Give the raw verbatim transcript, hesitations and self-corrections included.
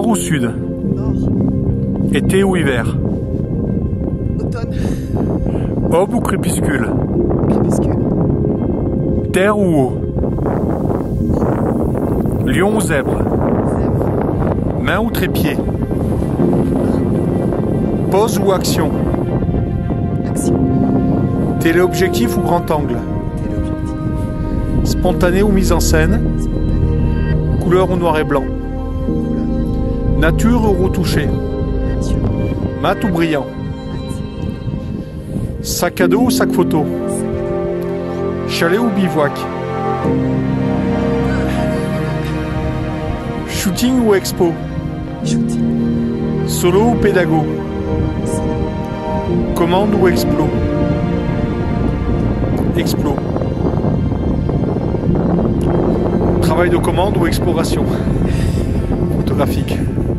Nord ou sud? Nord. Été ou hiver? Automne. Aube ou crépuscule? Crépuscule. Terre ou eau? Lion ou zèbre? Zèbre. Main ou trépied? Pause ou action? Action. Téléobjectif ou grand angle? Téléobjectif. Spontané ou mise en scène? Spontané. Couleur ou noir et blanc? Couleur. Nature ou retouché? Nature. Mat ou brillant? Mat. Sac à dos ou sac photo? Chalet ou bivouac? Shooting ou expo? Shooting. Solo ou pédago? Commande ou explo? Explo. Travail de commande ou exploration photographique?